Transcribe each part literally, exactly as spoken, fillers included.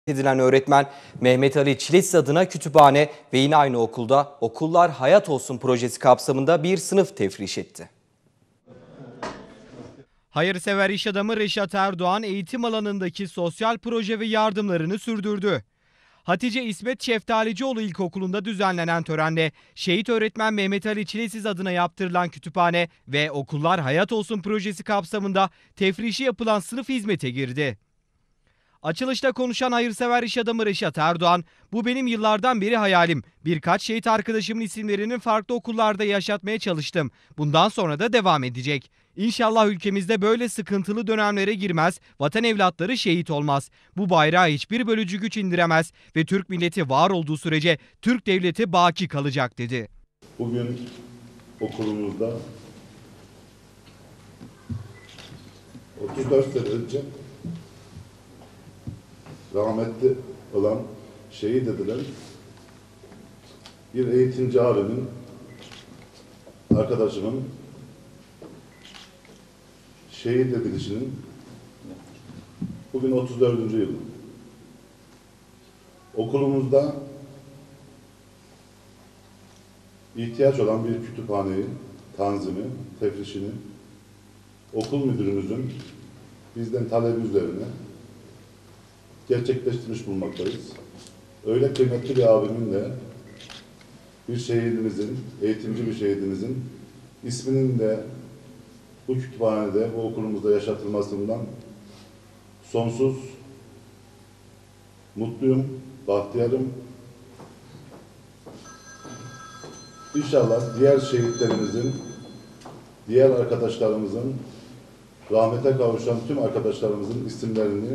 edilen öğretmen Mehmet Ali Çilesiz adına kütüphane ve yine aynı okulda Okullar Hayat Olsun projesi kapsamında bir sınıf tefriş etti. Hayırsever iş adamı Reşat Erdoğan eğitim alanındaki sosyal proje ve yardımlarını sürdürdü. Hatice İsmet Şeftalicioğlu İlkokulu'nda düzenlenen törenle şehit öğretmen Mehmet Ali Çilesiz adına yaptırılan kütüphane ve Okullar Hayat Olsun projesi kapsamında tefrişi yapılan sınıf hizmete girdi. Açılışta konuşan hayırsever iş adamı Reşat Erdoğan, "Bu benim yıllardan beri hayalim. Birkaç şehit arkadaşımın isimlerini farklı okullarda yaşatmaya çalıştım. Bundan sonra da devam edecek. İnşallah ülkemizde böyle sıkıntılı dönemlere girmez, vatan evlatları şehit olmaz. Bu bayrağı hiçbir bölücü güç indiremez ve Türk milleti var olduğu sürece Türk devleti baki kalacak" dedi. Bugün okulumuzda otuz dört sene önce rahmetli olan, şehit edilen bir eğitimci abimin, arkadaşımın şehit edilişinin bugün otuz dördüncü yılı. Okulumuzda ihtiyaç olan bir kütüphaneyi, tanzimi, tefrişini okul müdürümüzün bizden talebi üzerine gerçekleştirmiş bulunmaktayız. Öyle kıymetli bir abimin de bir şehidimizin, eğitimci bir şehidimizin isminin de bu kütüphanede, bu okulumuzda yaşatılmasından sonsuz mutluyum, bahtiyarım. İnşallah diğer şehitlerimizin, diğer arkadaşlarımızın, rahmete kavuşan tüm arkadaşlarımızın isimlerini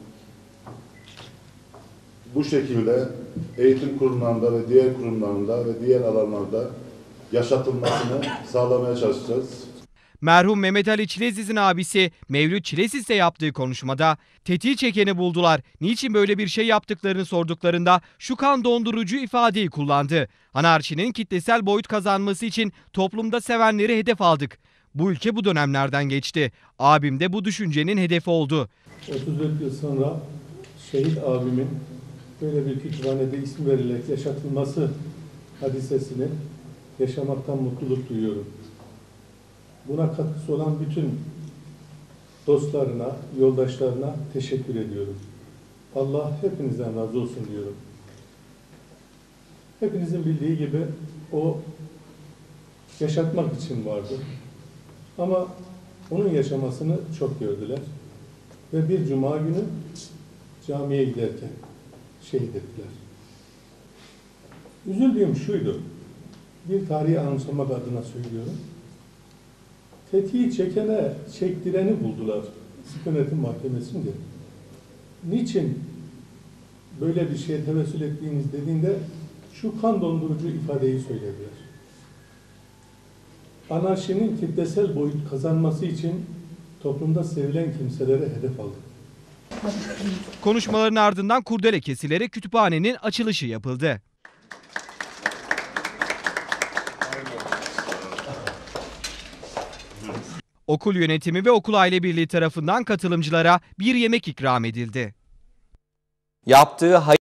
bu şekilde eğitim kurumlarında ve diğer kurumlarında ve diğer alanlarda yaşatılmasını sağlamaya çalışacağız. Merhum Mehmet Ali Çilesiz'in abisi Mevlüt Çilesiz de yaptığı konuşmada tetiği çekeni buldular. Niçin böyle bir şey yaptıklarını sorduklarında şu kan dondurucu ifadeyi kullandı. Anarşinin kitlesel boyut kazanması için toplumda sevenleri hedef aldık. Bu ülke bu dönemlerden geçti. Abim de bu düşüncenin hedefi oldu. otuz dört yıl sonra şehit abimin böyle bir kütüphanede isim verilerek yaşatılması hadisesini yaşamaktan mutluluk duyuyorum. Buna katkısı olan bütün dostlarına, yoldaşlarına teşekkür ediyorum. Allah hepinizden razı olsun diyorum. Hepinizin bildiği gibi o yaşatmak için vardı. Ama onun yaşamasını çok gördüler. Ve bir cuma günü camiye giderken şehit ettiler. Üzüldüğüm şuydu, bir tarihi anımsamak adına söylüyorum. Tetiği çekene, çektireni buldular Sükunetin Mahkemesi'nde. Niçin böyle bir şeye tevessül ettiğiniz dediğinde şu kan dondurucu ifadeyi söylediler. Anarşinin kitlesel boyut kazanması için toplumda sevilen kimselere hedef aldı. Konuşmaların ardından kurdele kesilerek kütüphanenin açılışı yapıldı. Okul yönetimi ve okul aile birliği tarafından katılımcılara bir yemek ikram edildi. Yaptığı